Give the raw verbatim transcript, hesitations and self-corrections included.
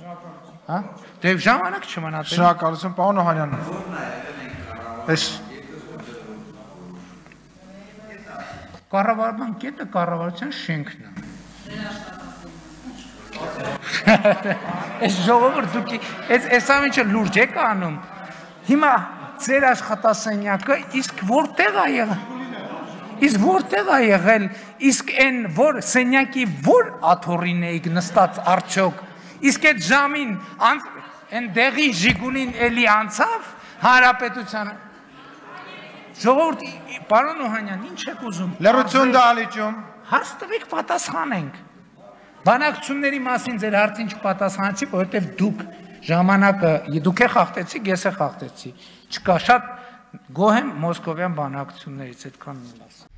Հա? Դե ժամանակ չմնաց։ Շնորհակալություն, պարոն Օհանյան։ Այս կառավարման կետը կառավարության շենքն է։ Այս ժողովուրդ դուք այս ամենը լուրջ եք անում։ Հիմա ձեր աշխատասենյակը իսկ որտեղ է եղել։ Իսկ որտեղ է եղել, իսկ այն որ սենյակի որ աթոռին էիք նստած արդյոք, իսկ այդ ժամին այն դեղին Ժիգուլին էլի անցավ հանրապետությանը։ Ժողովուրդ, պարոն Օհանյան, ինչ եք ուզում։ լրություն դալիճում։ Հարց տվեք, պատասխանենք։ Բանակցությունների մասին ձեր հարցին չպատասխանեցի, որովհետև դուք ժամանակը դուք է խախտեցիք, ես է խախտեցի։ Չկա, շատ գոհ եմ մոսկովյան բանակցություններից, այդքանն եմ ասում։